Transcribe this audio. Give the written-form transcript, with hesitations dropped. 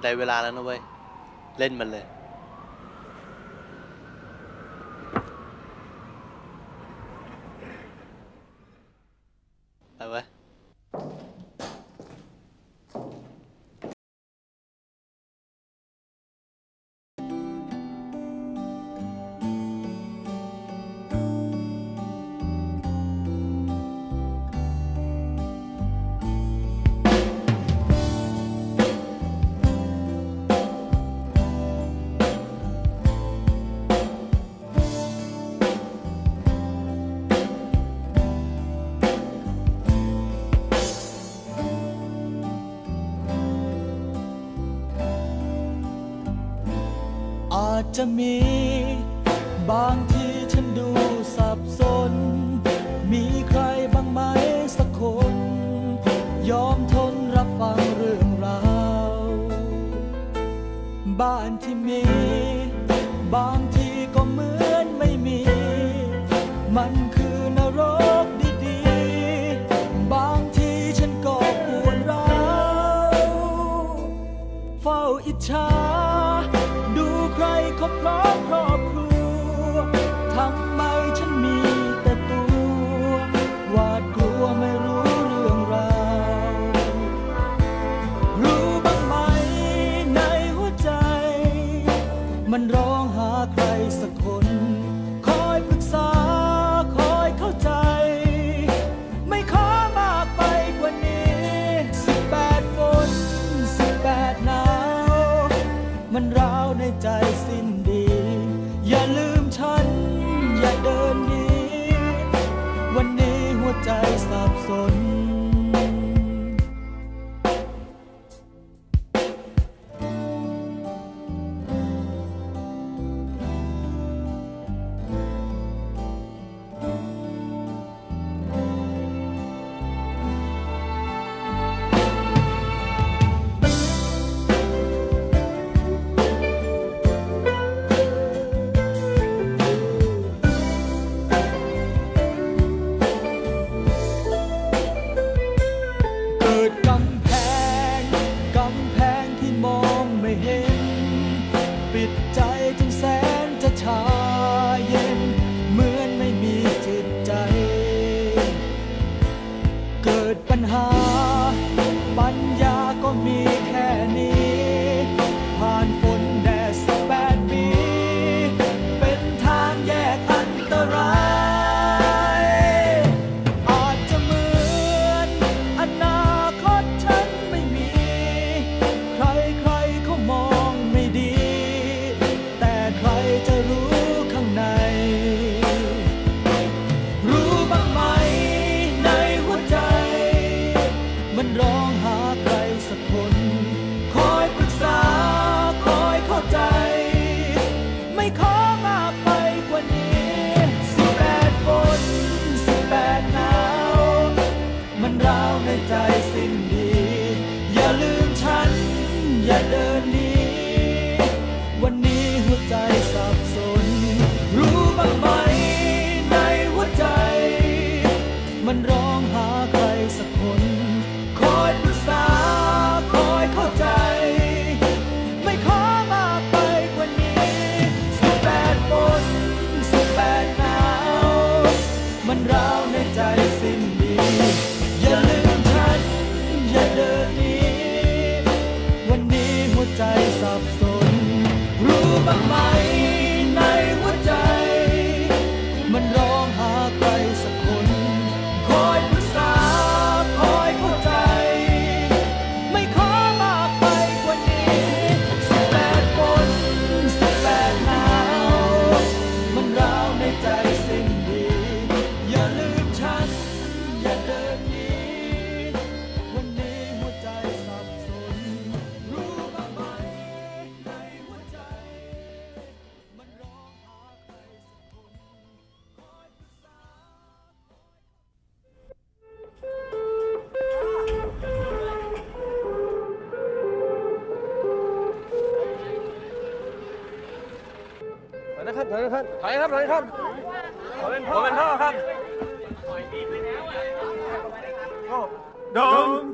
ได้เวลาแล้วนะเว้ยเล่นมันเลยไปเว้ยอาจจะมีบางทีฉันดูสับสนมีใครบ้างไหมสักคนยอมทนรับฟังเรื่องราวบ้านที่มีบางทีก็เหมือนไม่มีมันคือนรกดีๆบางทีฉันก็ปวดร้าวเฝ้าอิจฉาดูใครเขาพร้อมครอบครัวทำไมฉันมีแต่ตัวหวาดกลัวไม่รู้เรื่องราวรู้บ้างไหมในหัวใจมันร้องหาใครสักคนคอยปรึกษาคอยเข้าใจไม่ขอมากไปกว่านี้18 ฝน 18 หนาวมันร้าวในใจสิ้นดีอย่าลืมฉันอย่าเดินหนีวันนี้หัวใจสับสนปิดใจจนแสนจะชาเย็นเหมือนไม่มีจิตใจเกิดปัญหาปัญญาก็มีแค่นี้ผ่านฝนแดด18 ปีเป็นทางแยกอันตรายอาจจะเหมือนอนาคตฉันไม่มีใครเขามองไม่ดีใครจะรู้ข้างในรู้บ้างไหมในหัวใจมันร้องหาใครสักคนคอยปรึกษาคอยเข้าใจไม่ขอมากไปกว่านี้18 ฝน 18 หนาวมันร้าวในใจสิ้นดีอย่าลืมฉันอย่าเดินหนีวันนี้หัวใจสับสนรู้บ้างไหมในหัวใจมันร้องหาใครสักคนคอยปรึกษาคอยเข้าใจไม่ขอมากไปกว่านี้18 ฝน 18 หนาวมันร้าวในใจสิ้นดีอย่าลืมฉันอย่าเดินหนีวันนี้หัวใจสับสนรู้บ้างไหมในหัวใจมันร้องหาใครสักคนคอยปรึกษาคอยเข้าใจไม่ขอมากไปกว่านี้18 ฝน 18 หนาวมันร้าวในใจสิ้นดีอย่าลืมฉันอย่าเดินหนีวันนี้หัวใจสับสนรู้บ้างไหมในหัวใจมันร้องหาใครสักคนคอยปรึกษาถอยนะครับถอยนะครับถอยครับถอยครับขอเป็นพ่อครับโดม